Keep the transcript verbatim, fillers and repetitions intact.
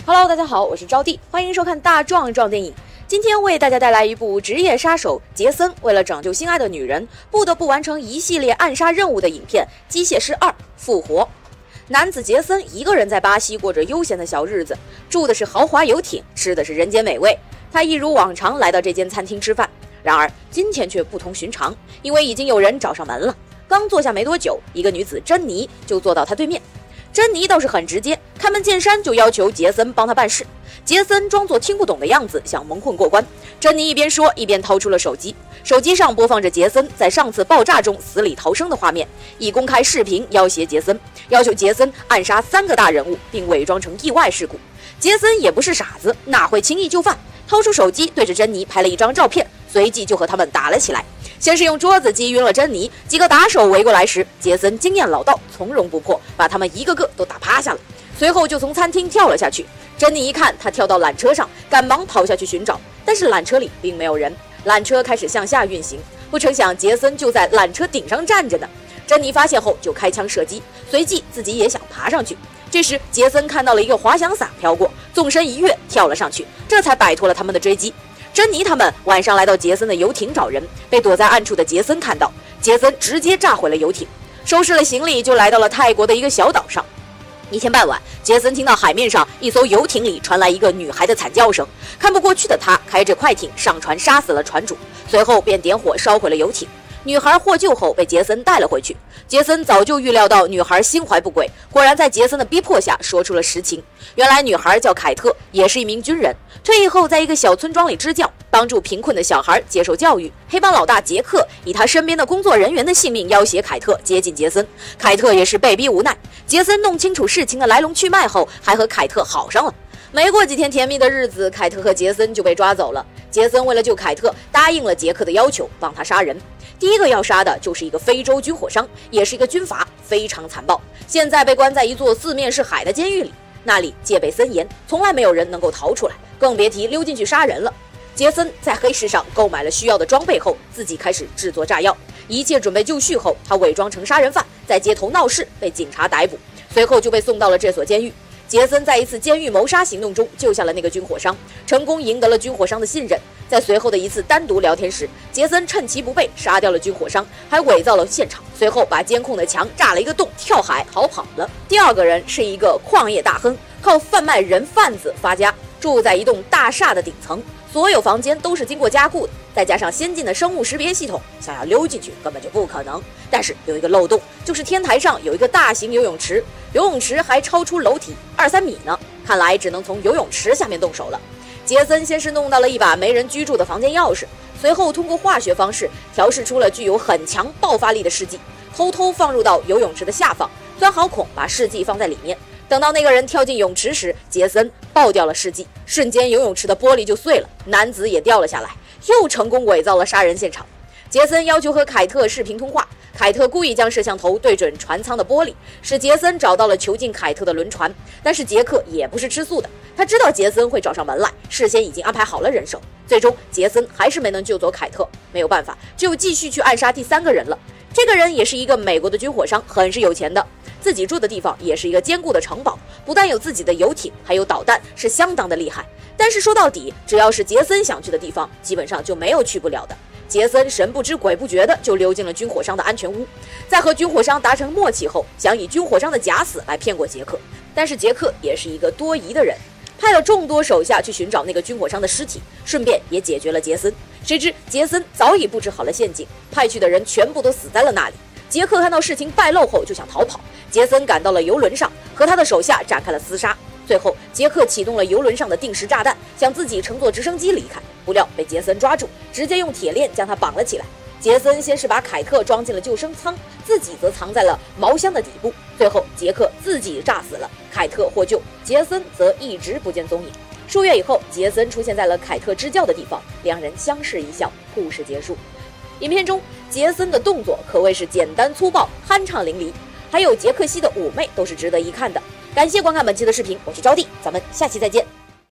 Hello， 大家好，我是招娣，欢迎收看大壮壮电影。今天为大家带来一部职业杀手杰森为了拯救心爱的女人，不得不完成一系列暗杀任务的影片《机械师二：复活》。男子杰森一个人在巴西过着悠闲的小日子，住的是豪华游艇，吃的是人间美味。他一如往常来到这间餐厅吃饭，然而今天却不同寻常，因为已经有人找上门了。刚坐下没多久，一个女子珍妮就坐到他对面。珍妮倒是很直接，开门见山就要求杰森帮他办事。杰森装作听不懂的样子，想蒙混过关。珍妮一边说，一边掏出了手机，手机上播放着杰森在上次爆炸中死里逃生的画面，以公开视频要挟杰森，要求杰森暗杀三个大人物，并伪装成意外事故。杰森也不是傻子，哪会轻易就范？掏出手机对着珍妮拍了一张照片，随即就和他们打了起来。先是用桌子击晕了珍妮，几个打手围过来时，杰森经验老道，从容不迫，把他们一个个都打趴下了。随后就从餐厅跳了下去。珍妮一看他跳到缆车上，赶忙跑下去寻找，但是缆车里并没有人。缆车开始向下运行，不成想杰森就在缆车顶上站着呢。珍妮发现后就开枪射击，随即自己也想爬上去。这时杰森看到了一个滑翔伞飘过，纵身一跃跳了上去，这才摆脱了他们的追击。珍妮他们晚上来到杰森的游艇找人，被躲在暗处的杰森看到，杰森直接炸毁了游艇，收拾了行李就来到了泰国的一个小岛上。一天傍晚，杰森听到海面上一艘游艇里传来一个女孩的惨叫声，看不过去的他开着快艇上船杀死了船主，随后便点火烧毁了游艇。女孩获救后被杰森带了回去。杰森早就预料到女孩心怀不轨，果然在杰森的逼迫下说出了实情。原来女孩叫凯特，也是一名军人，退役后在一个小村庄里支教，帮助贫困的小孩接受教育。黑帮老大杰克以他身边的工作人员的性命要挟凯特接近杰森，凯特也是被逼无奈。杰森弄清楚事情的来龙去脉后，还和凯特好上了。没过几天甜蜜的日子，凯特和杰森就被抓走了。杰森为了救凯特，答应了杰克的要求，帮他杀人。第一个要杀的就是一个非洲军火商，也是一个军阀，非常残暴，现在被关在一座四面是海的监狱里，那里戒备森严，从来没有人能够逃出来，更别提溜进去杀人了。杰森在黑市上购买了需要的装备后，自己开始制作炸药，一切准备就绪后，他伪装成杀人犯，在街头闹事，被警察逮捕，随后就被送到了这所监狱。杰森在一次监狱谋杀行动中救下了那个军火商，成功赢得了军火商的信任。在随后的一次单独聊天时，杰森趁其不备杀掉了军火商，还伪造了现场，随后把监控的墙炸了一个洞，跳海逃跑了。第二个人是一个矿业大亨，靠贩卖人贩子发家，住在一栋大厦的顶层，所有房间都是经过加固的，再加上先进的生物识别系统，想要溜进去根本就不可能。但是有一个漏洞，就是天台上有一个大型游泳池，游泳池还超出楼体二三米呢，看来只能从游泳池下面动手了。杰森先是弄到了一把没人居住的房间钥匙，随后通过化学方式调试出了具有很强爆发力的试剂，偷偷放入到游泳池的下方，钻好孔把试剂放在里面。等到那个人跳进泳池时，杰森爆掉了试剂，瞬间游泳池的玻璃就碎了，男子也掉了下来，又成功伪造了杀人现场。杰森要求和凯特视频通话，凯特故意将摄像头对准船舱的玻璃，使杰森找到了囚禁凯特的轮船。但是杰克也不是吃素的，他知道杰森会找上门来，事先已经安排好了人手。最终杰森还是没能救走凯特，没有办法，只有继续去暗杀第三个人了。这个人也是一个美国的军火商，很是有钱的，自己住的地方也是一个坚固的城堡，不但有自己的游艇，还有导弹，是相当的厉害。但是说到底，只要是杰森想去的地方，基本上就没有去不了的。杰森神不知鬼不觉的就溜进了军火商的安全屋，在和军火商达成默契后，想以军火商的假死来骗过杰克。但是杰克也是一个多疑的人，派了众多手下去寻找那个军火商的尸体，顺便也解决了杰森。谁知杰森早已布置好了陷阱，派去的人全部都死在了那里。杰克看到事情败露后就想逃跑，杰森赶到了游轮上，和他的手下展开了厮杀。最后杰克启动了游轮上的定时炸弹，想自己乘坐直升机离开，不料被杰森抓住，直接用铁链将他绑了起来。杰森先是把凯特装进了救生舱，自己则藏在了毛箱的底部。最后杰克自己炸死了，凯特获救，杰森则一直不见踪影。数月以后，杰森出现在了凯特支教的地方，两人相视一笑，故事结束。影片中杰森的动作可谓是简单粗暴，酣畅淋漓，还有杰克西的妩媚都是值得一看的。感谢观看本期的视频，我是招娣，咱们下期再见。